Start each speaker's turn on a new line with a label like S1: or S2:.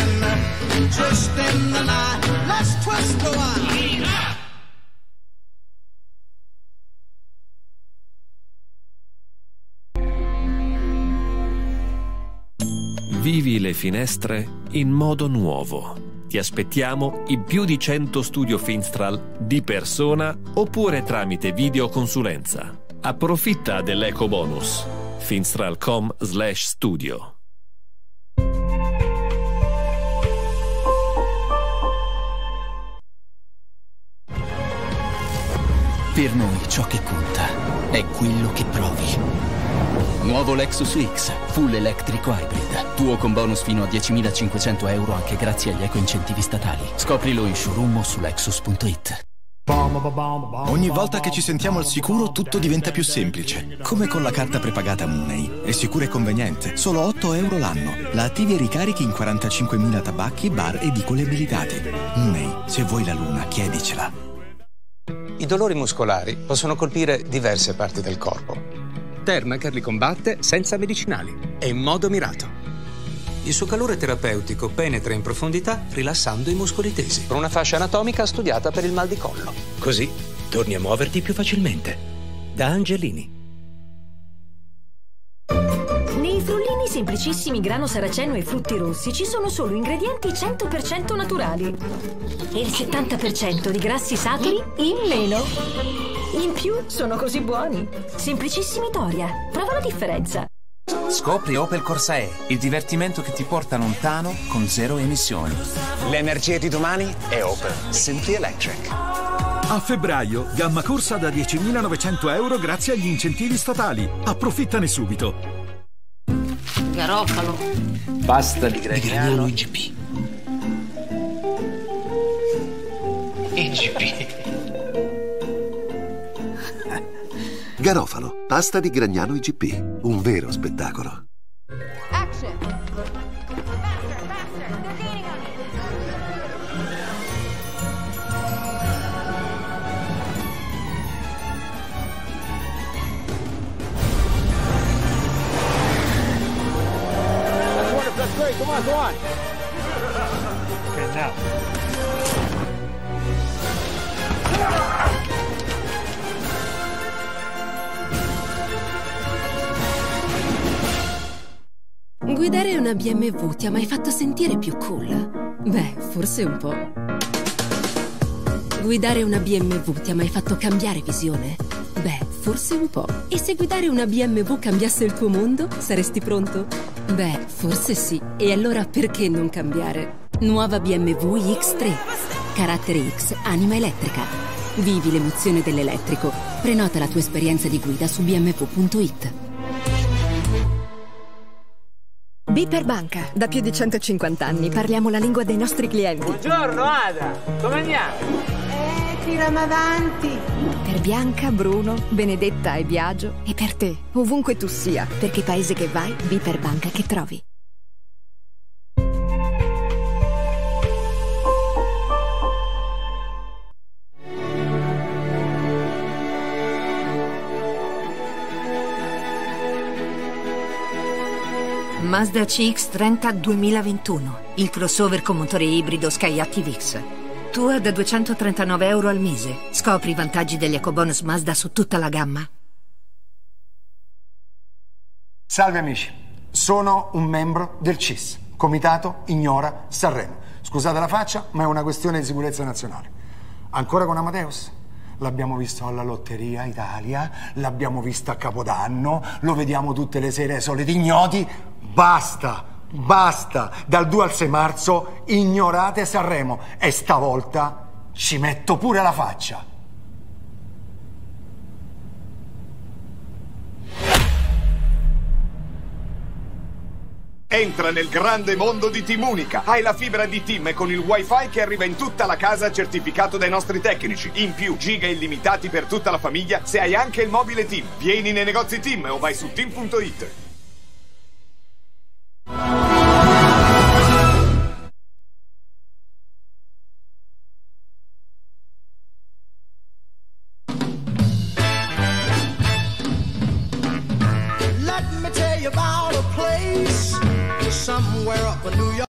S1: hand, twist in the night, let's twist the wine.
S2: Vivi le finestre in modo nuovo. Ti aspettiamo in più di 100 studio Finstral di persona oppure tramite videoconsulenza. Approfitta dell'eco bonus. finstral.com/studio.
S3: Per noi ciò che conta è quello che provi. Nuovo Lexus X, full electrico hybrid. Tuo con bonus fino a 10.500 euro anche grazie agli eco-incentivi statali. Scoprilo in showroom o su lexus.it.
S4: Ogni volta che ci sentiamo al sicuro tutto diventa più semplice. Come con la carta prepagata Mooney. È sicura e conveniente. Solo 8 euro l'anno. La attivi e ricarichi in 45.000 tabacchi, bar e vicoli abilitati. Mooney, se vuoi la luna, chiedicela.
S5: I dolori muscolari possono colpire diverse parti del corpo. Thermacare li combatte senza medicinali e in modo mirato. Il suo calore terapeutico penetra in profondità rilassando i muscoli tesi. Con una fascia anatomica studiata per il mal di collo.
S6: Così torni a muoverti più facilmente. Da Angelini.
S7: Nei frullini semplicissimi grano saraceno e frutti rossi ci sono solo ingredienti 100% naturali e il 70% di grassi saturi in meno. In più sono così buoni. Semplicissimi Doria. Prova la differenza.
S8: Scopri Opel Corsa E, il divertimento che ti porta lontano con zero emissioni.
S9: L'energia di domani è Opel Simply Electric.
S10: A febbraio, gamma corsa da 10.900 euro grazie agli incentivi statali. Approfittane subito.
S11: Garofalo.
S6: Pasta di Gragnano
S3: IGP.
S6: IGP.
S12: Garofalo, pasta di Gragnano IGP, un vero spettacolo.
S11: Action.
S13: That's great. Come on, go on. Okay, now.
S14: Guidare una BMW ti ha mai fatto sentire più cool? Beh, forse un po'. Guidare una BMW ti ha mai fatto cambiare visione? Beh, forse un po'. E se guidare una BMW cambiasse il tuo mondo, saresti pronto? Beh, forse sì. E allora perché non cambiare? Nuova BMW X3. Carattere X, anima elettrica. Vivi l'emozione dell'elettrico. Prenota la tua esperienza di guida su bmw.it.
S15: Biper Banca, da più di 150 anni parliamo la lingua dei nostri clienti.
S13: Buongiorno Ada, come andiamo?
S11: Tiriamo avanti.
S15: Per Bianca, Bruno, Benedetta e Biagio e per te, ovunque tu sia, perché paese che vai, Biper Banca che trovi.
S11: Mazda CX-30 2021, il crossover con motore ibrido Skyactiv-X. Tua da 239 euro al mese. Scopri i vantaggi degli ecobonus Mazda su tutta la gamma.
S16: Salve amici, sono un membro del CIS, Comitato Ignora Sanremo. Scusate la faccia, ma è una questione di sicurezza nazionale. Ancora con Amadeus? L'abbiamo visto alla Lotteria Italia, l'abbiamo visto a Capodanno, lo vediamo tutte le sere ai soliti ignoti. Basta, basta, dal 2 al 6 marzo ignorate Sanremo e stavolta ci metto pure la faccia.
S17: Entra nel grande mondo di Team Unica. Hai la fibra di Team e con il wifi che arriva in tutta la casa certificato dai nostri tecnici. In più, giga illimitati per tutta la famiglia se hai anche il mobile Team. Vieni nei negozi Team o vai su team.it.
S1: Let me tell you about a place somewhere up in New York.